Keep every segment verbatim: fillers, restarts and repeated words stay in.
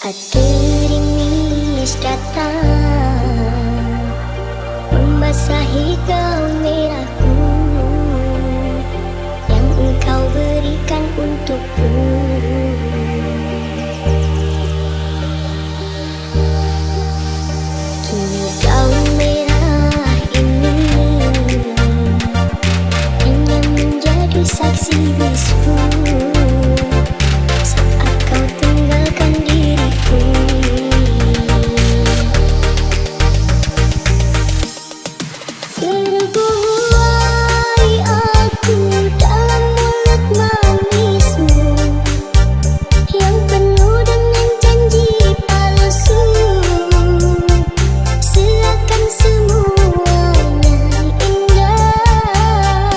Saat gerimis datang membasahi gaun merahku yang engkau berikan untukku, kini gaun merah ini hanya menjadi saksi bisu saat kau tinggalkan diriku. Terbuai aku dalam mulut manismu yang penuh dengan janji palsu, seakan semuanya indah.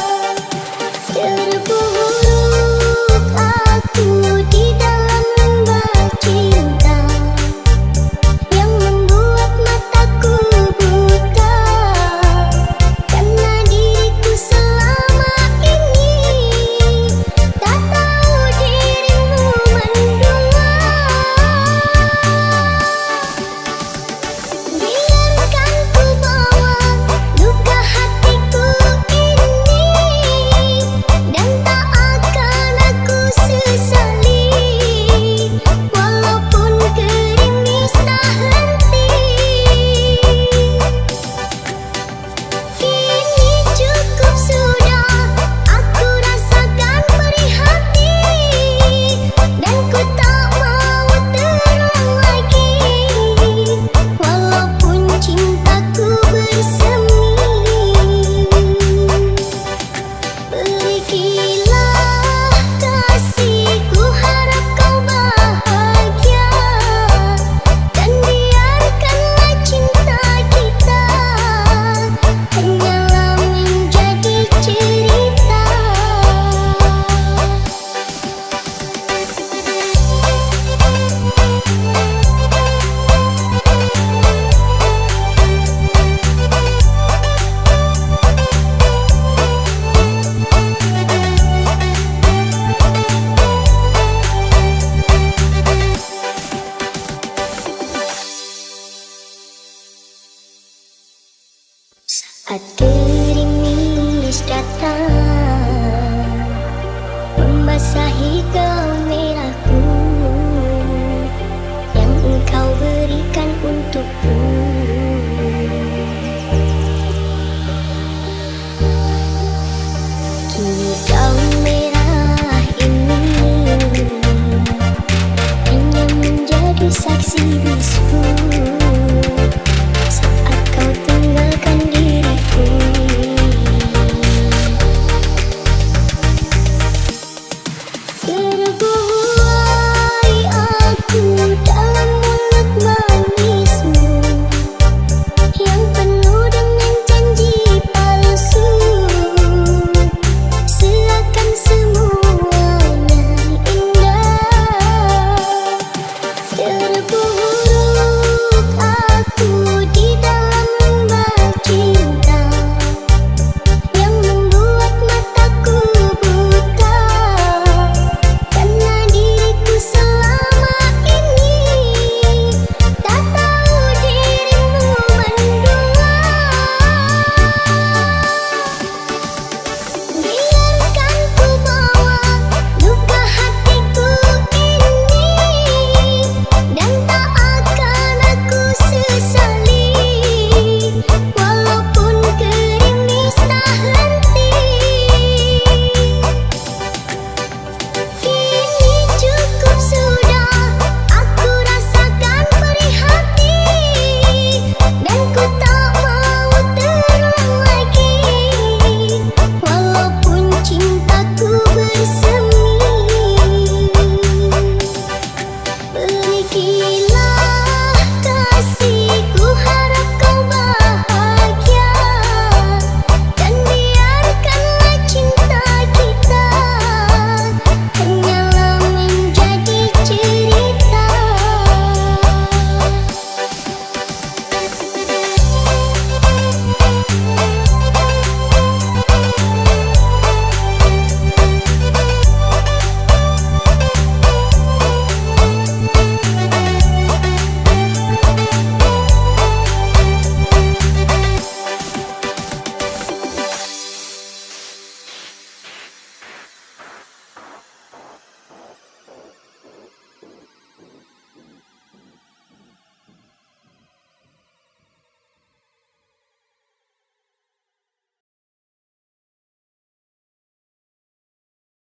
Terburuk aku di dalam lembah cinta yang membuat mataku buta, karena diriku selama ini tak tahu dirimu mendua. Biarkan ku bawa luka hatiku ini, dan tak akan aku sesali walaupun gerimis tak henti. Kini cukup sudah, aku rasakan perih hati, dan ku tak mau terulang lagi walaupun cintaku bersemi. Pergilah kasihku, harap kau bahagia, dan biarkanlah cinta kita hanyalah menjadi cerita. Saat